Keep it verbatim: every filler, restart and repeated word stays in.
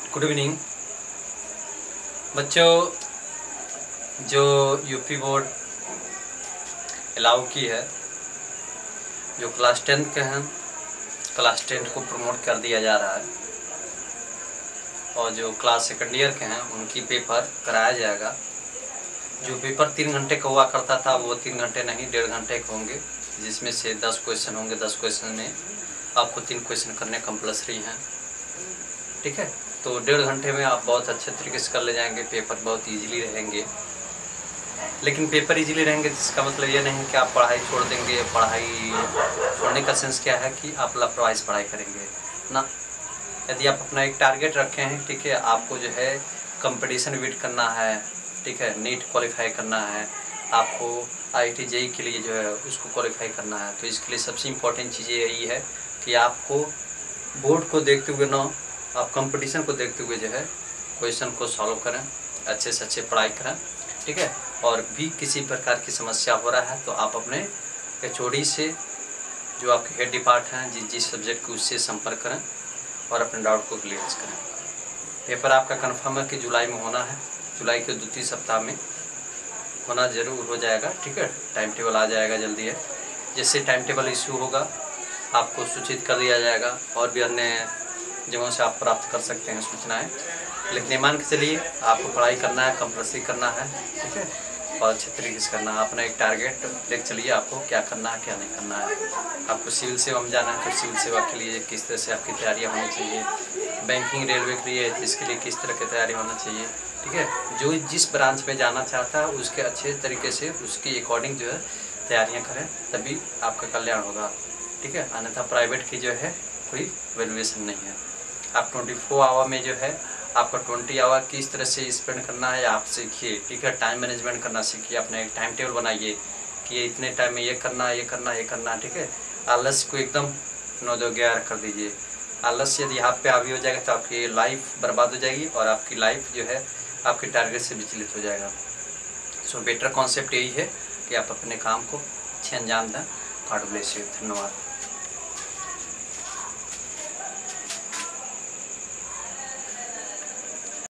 Good evening बच्चों। जो UP board allow की है, जो क्लास टेंथ के हैं, क्लास टेंथ को प्रमोट कर दिया जा रहा है और जो क्लास सेकेंड ईयर के हैं उनकी पेपर कराया जाएगा। जो पेपर तीन घंटे का हुआ करता था वो तीन घंटे नहीं डेढ़ घंटे के होंगे, जिसमें से दस क्वेश्चन होंगे। दस क्वेश्चन में आपको तीन क्वेश्चन करने कंपलसरी हैं, ठीक है। तो डेढ़ घंटे में आप बहुत अच्छे तरीके से कर ले जाएंगे। पेपर बहुत इजीली रहेंगे, लेकिन पेपर इजीली रहेंगे जिसका मतलब ये नहीं कि आप पढ़ाई छोड़ देंगे। पढ़ाई छोड़ने का सेंस क्या है कि आप लापरवाही से पढ़ाई करेंगे ना। यदि आप अपना एक टारगेट रखे हैं, ठीक है, आपको जो है कंपटीशन बीट करना है, ठीक है, नीट क्वालिफाई करना है, आपको आई टी जेई के लिए जो है उसको क्वालिफाई करना है, तो इसके लिए सबसे इम्पोर्टेंट चीज़ यही है कि आपको बोर्ड को देखते हुए ना, आप कंपटीशन को देखते हुए जो है क्वेश्चन को सॉल्व करें, अच्छे से अच्छे पढ़ाई करें, ठीक है। और भी किसी प्रकार की समस्या हो रहा है तो आप अपने एच ओ डी से, जो आपके हेड डिपार्ट हैं, जिस जिस सब्जेक्ट के, उससे संपर्क करें और अपने डाउट को क्लियर करें। पेपर आपका कन्फर्म है कि जुलाई में होना है, जुलाई के द्वितीय सप्ताह में होना ज़रूर हो जाएगा, ठीक है। टाइम टेबल आ जाएगा जल्दी है। जैसे टाइम टेबल इशू होगा आपको सूचित कर दिया जाएगा और भी अन्य जगहों से आप प्राप्त कर सकते हैं सूचनाएं। लेकिन ये मान के चलिए आपको पढ़ाई करना है, कंपल्सरी करना है, ठीक है, और अच्छे तरीके से करना है। अपना एक टारगेट देख चलिए आपको क्या करना है क्या नहीं करना है। आपको सिविल सेवा में जाना है तो सिविल सेवा के लिए किस तरह से आपकी तैयारियाँ होनी चाहिए। बैंकिंग रेलवे के लिए इसके लिए किस तरह की तैयारी होना चाहिए, ठीक है। जो जिस ब्रांच में जाना चाहता है उसके अच्छे तरीके से उसके अकॉर्डिंग जो है तैयारियाँ करें, तभी आपका कल्याण होगा, ठीक है। अन्यथा प्राइवेट की जो है कोई वैल्यूएशन नहीं है। आप ट्वेंटी फोर आवर में जो है आपका ट्वेंटी आवर किस तरह से स्पेंड करना है आप सीखिए, ठीक है। टाइम मैनेजमेंट करना सीखिए, अपने एक टाइम टेबल बनाइए कि इतने टाइम में ये करना है, ये करना है, ये करना है, ठीक है। आलस को एकदम नौ दो ग्यारह कर दीजिए। आलस यदि यहाँ पे हावी हो जाएगा तो आपकी लाइफ बर्बाद हो जाएगी और आपकी लाइफ जो है आपके टारगेट से विचलित हो जाएगा। सो बेटर कॉन्सेप्ट यही है कि आप अपने काम को अच्छे अंजाम दें। God bless you. धन्यवाद।